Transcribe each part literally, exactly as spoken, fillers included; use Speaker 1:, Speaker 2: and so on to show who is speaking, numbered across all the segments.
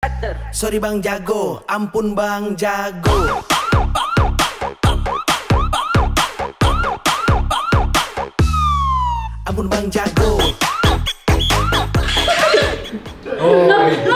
Speaker 1: Sorry Bang Jago, ampun Bang Jago. Ampun Bang Jago. Oh.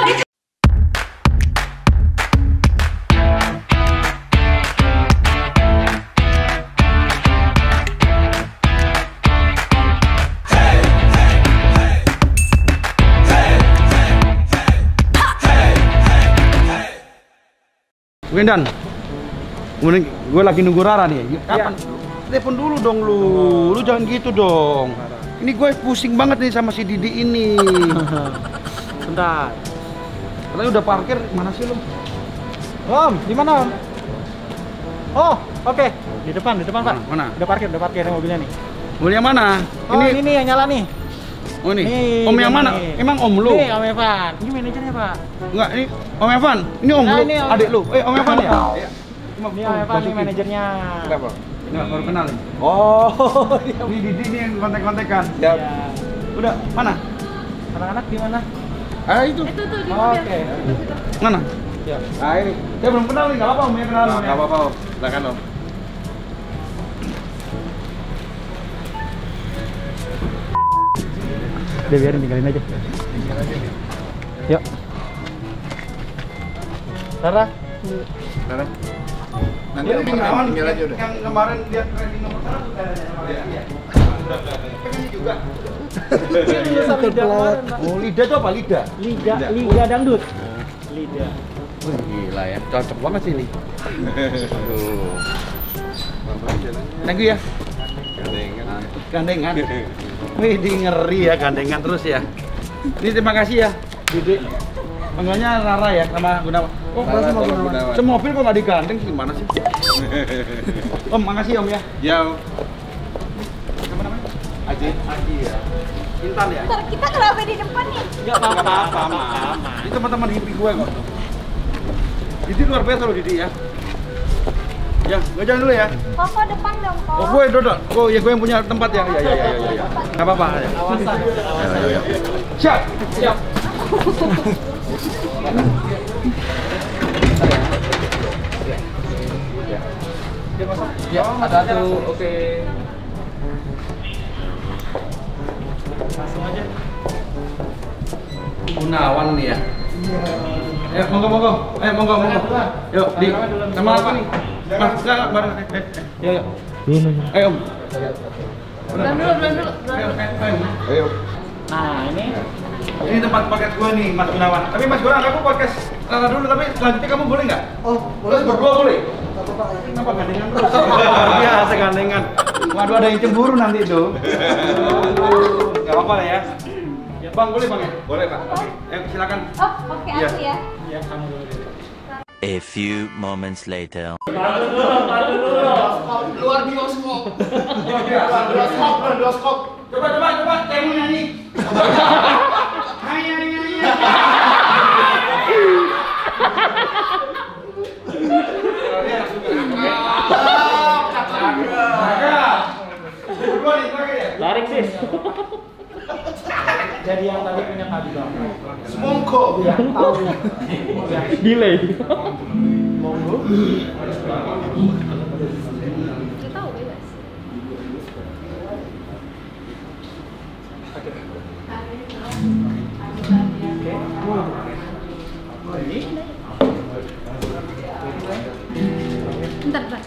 Speaker 2: Windan, gue lagi nunggu Rara nih. Kapan? Ya. Telepon dulu dong lu, lu jangan gitu dong. Ini gue pusing banget nih sama si Didi ini.
Speaker 3: Bentar.
Speaker 2: Katanya udah parkir, mana sih lu?
Speaker 3: Om, di mana Om? Oh, oke. Okay. Di depan, di depan Pak.
Speaker 2: Mana?
Speaker 3: Udah parkir, udah parkir mobilnya nih.
Speaker 2: Mobilnya mana?
Speaker 3: Oh, ini, ini nih yang nyala nih.
Speaker 2: Oh ini,
Speaker 3: nih,
Speaker 2: om yang mana?
Speaker 3: Nih.
Speaker 2: Emang om lu?
Speaker 3: Ini Om Evan, ini manajernya Pak.
Speaker 2: Enggak, ini Om Evan. Ini om
Speaker 3: nah,
Speaker 2: lu,
Speaker 3: ini om...
Speaker 2: adik lu. Eh, Om Evan ya?
Speaker 3: Iya. Ini Om Evan, ini manajernya.
Speaker 2: Kenapa? Enggak, baru kenal ini.
Speaker 3: Oh,
Speaker 2: ini Didi nih yang kontek-kontekan.
Speaker 3: Siap.
Speaker 2: Udah, mana?
Speaker 3: Anak-anak di mana?
Speaker 2: Ah, itu.
Speaker 4: Itu tuh di
Speaker 3: Oke.
Speaker 4: okay.
Speaker 2: Mana?
Speaker 3: Siap.
Speaker 2: Ah, ini. Saya belum kenal nih, enggak apa-apa Om ya kenal.
Speaker 5: Enggak apa-apa, Om. Silakan, Om.
Speaker 3: Udah biarin, tinggalin aja.
Speaker 5: Tinggal aja nih.
Speaker 3: Yuk. Rara.
Speaker 5: Rara. Nanti
Speaker 2: Ini
Speaker 5: tinggal, tinggal aja udah.
Speaker 2: Yang kemarin lihat trending nomor satu ya. Pengen juga. Oh, Lida itu apa? Lida?
Speaker 3: Liga, Liga Dangdut. Liga.
Speaker 2: Wih, gila ya, cocok banget sih ini. Aduh. Thank you ya.
Speaker 5: Gandengan.
Speaker 2: Gandengan. Wih, di ngeri ya gandengan terus ya. Ini terima kasih ya, Didi. Panggilannya Rara ya sama Gunawan. Oh,
Speaker 5: Rara
Speaker 2: sama
Speaker 5: sama
Speaker 2: Gunawan.
Speaker 5: Gunawan.
Speaker 2: Semobil kok nggak digandeng gimana sih? Om, makasih Om ya.
Speaker 5: Ya,
Speaker 2: Siapa namanya?
Speaker 5: Aji.
Speaker 2: Aji ya. Intan ya.
Speaker 4: Ntar kita kenapa di depan nih?
Speaker 3: Enggak apa-apa, aman.
Speaker 2: Ini teman-teman hippie gue kok. Didi luar biasa loh Didi ya. Ya, gue jalan dulu ya.
Speaker 4: Koko depan dong, Kok.
Speaker 2: Oh, gue dodol. Oh, ya gue yang punya tempat ya. Ya, ya, ya, ya, ya. Enggak apa-apa. Ya.
Speaker 3: Awasan, awasan.
Speaker 2: Ya, ya, ya. Siap.
Speaker 3: Siap. Ya, ada tuh. Oke. Langsung aja.
Speaker 2: Gunawan nih ya. Ayo, monggo, monggo. Ayo, monggo, monggo. Yuk, di. Sama apa nih? Mas, enggak, enggak, bareng. Eh, eh.
Speaker 3: Ya, ya.
Speaker 2: Ayo, Om.
Speaker 4: Belum dulu, belum dulu.
Speaker 2: Ayo, ayo.
Speaker 5: Ayo.
Speaker 3: Nah, ini
Speaker 2: Ini tempat podcast gue nih, Mas Gunawan. Tapi Mas Gunawan, aku podcast Rara dulu, tapi selanjutnya kamu boleh nggak? Oh, boleh. Berdua boleh? Kenapa gandengan terus? Biasa gandengan. Waduh, ada yang cemburu nanti tuh. Gak apa-apa lah ya. Bang, boleh Bang ya? Boleh Pak. Oke, ayo silakan.
Speaker 4: Oh, oke
Speaker 2: Iya.
Speaker 4: aku ya.
Speaker 3: ya kamu dulu.
Speaker 6: A few moments later.
Speaker 5: Luar bioskop. Luar bioskop, luar bioskop.
Speaker 2: Coba, coba, coba, kamu nyanyi. Hai, hai, hai, hai.
Speaker 3: Tarik sih. Jadi yang tadi punya kabel.
Speaker 5: Semongko.
Speaker 3: Yang tahu. Delay. Monggo.
Speaker 4: Kita tahu bebas. Bentar, bentar.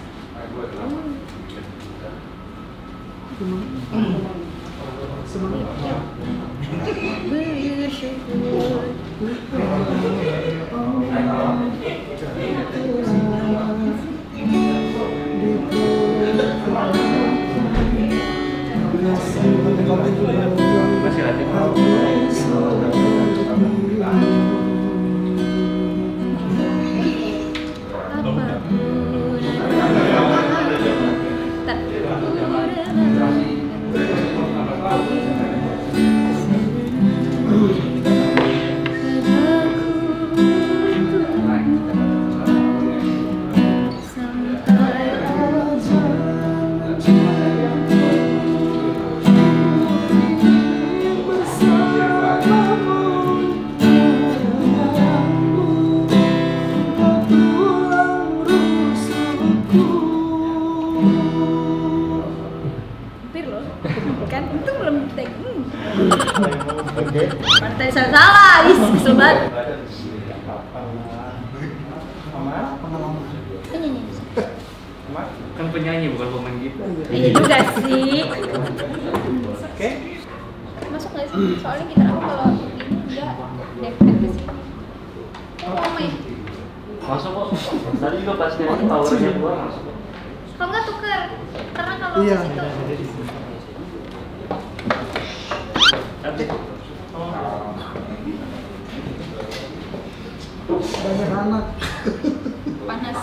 Speaker 5: Kan penyanyi bukan pemain gitar.
Speaker 4: Iya juga sih.
Speaker 3: Oke.
Speaker 4: Masuk nggak sih? Soalnya gitar aku kalau ini dia dempet ke sini. Oh, main.
Speaker 5: Masuk kok. Tadi juga pas dia powernya keluar masuk.
Speaker 4: Kalau nggak tuker, karena kalau
Speaker 3: Iya.
Speaker 4: ke situ
Speaker 5: Cantik.
Speaker 3: Banyak anak.
Speaker 4: panas.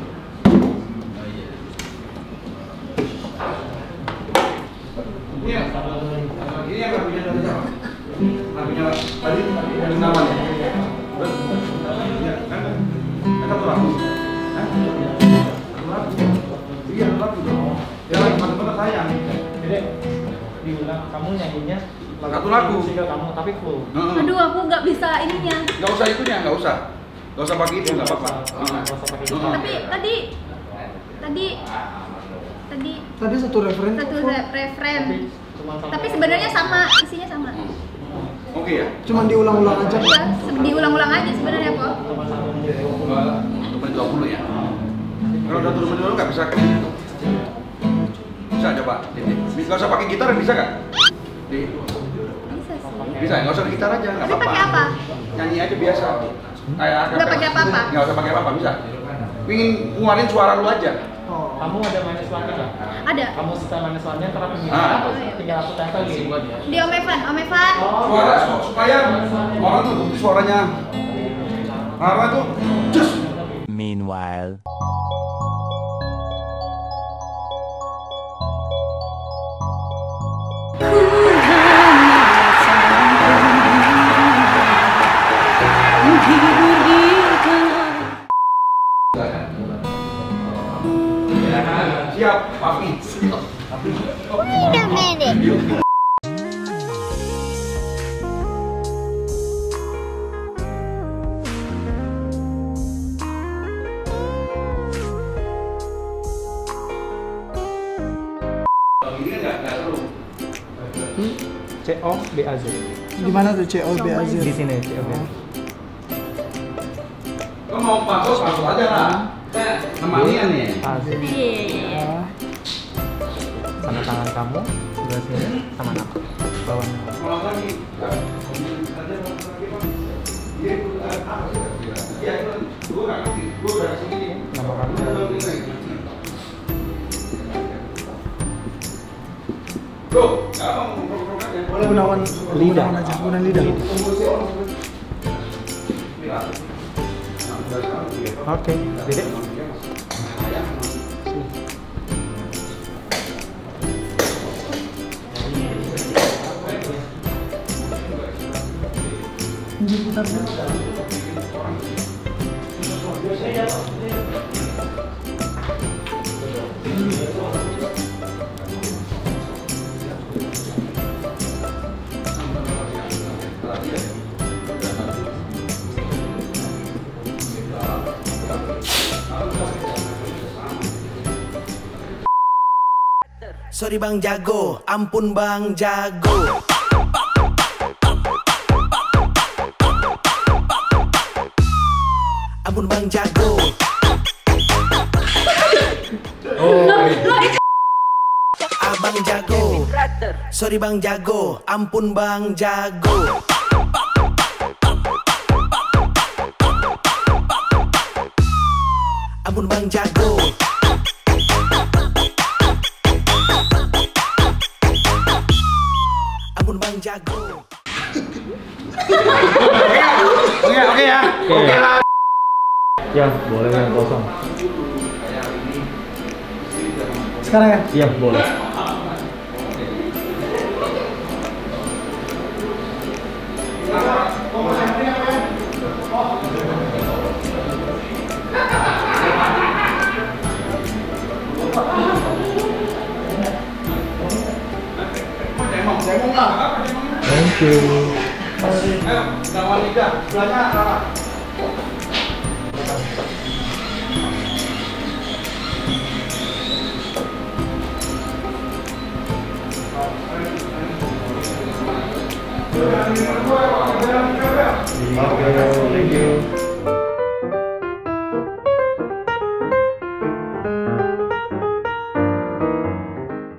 Speaker 2: Ini ya, ini yang kabinya dari siapa? Kabinya tadi yang namanya. Iya, kan? Kan satu lagu. Hah? Satu lagu. Iya, satu lagu dong. Ya lagi mana-mana sayang.
Speaker 3: Jadi diulang kamu nyanyinya
Speaker 2: Satu lagu.
Speaker 3: single kamu tapi full.
Speaker 2: Heeh.
Speaker 4: Aduh, aku nggak bisa ininya.
Speaker 2: Nggak usah itunya, nggak usah. Nggak usah pakai itu, nggak apa-apa.
Speaker 3: Nggak usah- nggak usah pakai itu.
Speaker 2: Heeh.
Speaker 4: Tapi tadi tadi tadi
Speaker 7: Tadi satu referen.
Speaker 4: satu re- referen.
Speaker 3: Tapi cuma sampai-
Speaker 4: Tapi sebenarnya sama, isinya sama.
Speaker 2: Hmm. Oke ya.
Speaker 7: Cuman diulang-ulang aja.
Speaker 4: Iya, se- diulang-ulang aja sebenarnya kok.
Speaker 3: cuma sampai
Speaker 2: Satu menit dua puluh ya. Kalau udah turun menit dulu nggak bisa kayak gitu. Bisa coba. Nggak usah pakai gitar, bisa nggak? Di,
Speaker 4: Bisa sih.
Speaker 2: bisa, nggak usah gitar aja, nggak
Speaker 4: Tapi
Speaker 2: apa-apa.
Speaker 4: pakai apa?
Speaker 2: Nyanyi aja biasa. Kayak
Speaker 4: Nggak pakai apa-apa?
Speaker 2: Nggak usah pakai apa-apa, bisa. Pingin nguarin suara lu aja.
Speaker 7: Oh.
Speaker 3: kamu ada minus one nggak?
Speaker 4: Ada.
Speaker 3: Kamu setel minus one-nya ntar aku
Speaker 2: Ah.
Speaker 3: minta, tinggal aku tempel di buat ya.
Speaker 4: Di Om Evan, Om Evan.
Speaker 2: Suara supaya orang tuh bukti suaranya. Suara tuh cus.
Speaker 6: Meanwhile.
Speaker 2: Siap, papi.
Speaker 4: Wait a minute.
Speaker 2: Ini kan nggak nggak seru.
Speaker 3: C O B A Z.
Speaker 7: Di mana tuh C O B A Z?
Speaker 3: Di sini C O B A Z.
Speaker 2: Lo mau masuk, masuk aja lah. Nemanian nih.
Speaker 3: A Z.
Speaker 4: Iya.
Speaker 3: Sama tangan kamu sebelah sini sama nama bawah.
Speaker 2: Kalau lagi, iya, iya, gue nggak ngerti. Gue udah kesini.
Speaker 3: Nama kamu.
Speaker 2: Bro, nggak mau ngomong-ngomong aja.
Speaker 7: Gunawan
Speaker 3: Lidah.
Speaker 7: Gunawan aja, Gunawan lidah.
Speaker 3: Oke, Dede.
Speaker 1: Sorry Bang Jago, ampun Bang Jago. Ampun Bang Jago. Abang Jago. Sorry Bang Jago, ampun Bang Jago. Ampun Bang Jago. Ampun Bang Jago.
Speaker 2: Oke, oke ya. Oke lah.
Speaker 3: Ya, boleh yang kosong.
Speaker 7: Sekarang ya?
Speaker 3: Iya, boleh.
Speaker 2: Cemong, cemong lah. Apa cemongnya?
Speaker 3: Thank you.
Speaker 2: Ayo, lawan lidah. Sebelahnya Rara.
Speaker 3: Oke, thank you.